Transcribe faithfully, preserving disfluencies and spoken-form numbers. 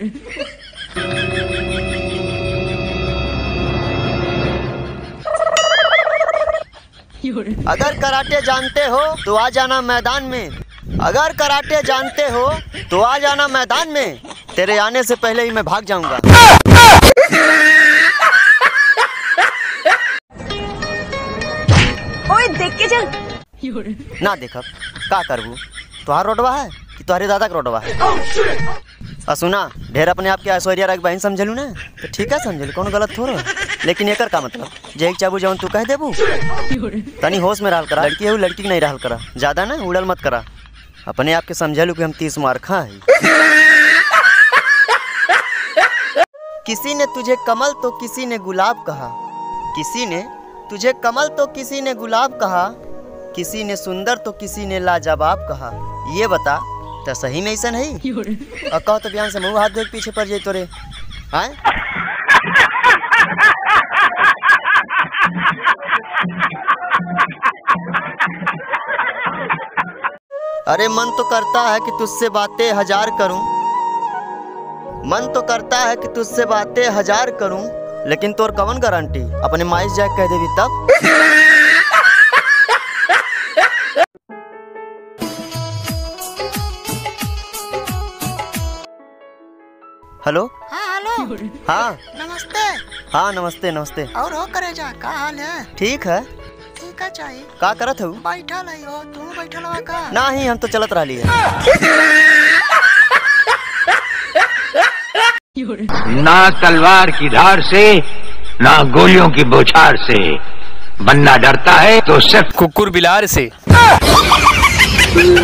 अगर कराटे जानते हो तो आ जाना मैदान में। अगर कराटे जानते हो तो आ जाना मैदान में। तेरे आने से पहले ही मैं भाग जाऊंगा। ओए देख के चल। ना देखब का करबू? तुहार रोडवा है कि तुम्हारे दादा का रोडवा है? और सुना, ढेर अपने आप के ऐश्वर्या राय बहन समझलू ना तो ठीक है, समझलू कौन गलत थोड़ा। लेकिन एकर का मतलब जे चाबू जवन तू कह देबू। तनी होश में रहल करा। लड़की है लड़की नहीं रहल करा, ज्यादा ना उड़ल मत करा। अपने आप के समझलू कि हम तीस मार खा है। किसी ने तुझे कमल तो किसी ने गुलाब कहा। किसी ने तुझे कमल तो किसी ने गुलाब कहा। किसी ने सुंदर तो किसी ने लाजवाब कहा। ये बता तो सही में ऐसा नहीं? और कहो तो बयान से मुँह हाथ देख पीछे पड़ जाए तोरे। हाँ अरे मन तो करता है कि तुझसे बातें हजार करूं। मन तो करता है कि तुझसे बातें हजार करूं, लेकिन तोर कवन गारंटी अपने माइस जाके कह देवी तब। हेलो। हाँ हेलो। हाँ नमस्ते। हाँ नमस्ते नमस्ते। और हो करे जा का हाल है? ठीक है। ठीक है चाहिए। का करत हो? बैठा नहीं हो तू? बैठा हुआ का? नहीं हम तो चलत रही है। ना तलवार की धार से ना गोलियों की बौछार से, बनना डरता है तो सिर्फ कुकुर बिलार से।